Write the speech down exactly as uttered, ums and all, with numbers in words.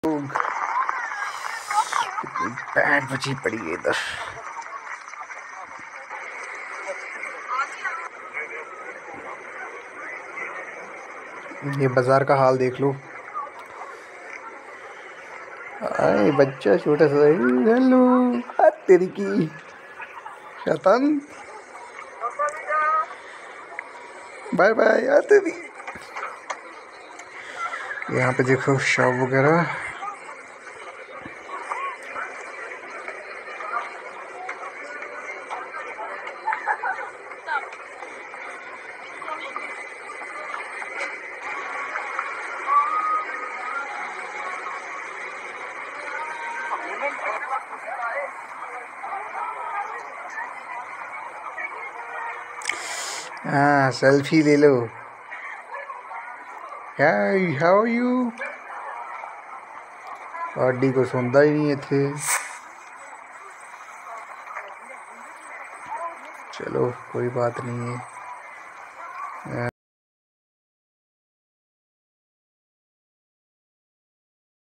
Band बची पड़ी है इधर। ये बाजार का हाल देख लो। अरे बच्चा छोटा सा। हेलो तेरी की शैतान, बाय बाय आते भी। यहाँ पे देखो शॉप वगैरह। हाँ सेल्फी ले लो। Hi how are you. आडी को सुनता ही नहीं थे। चलो कोई बात नहीं है।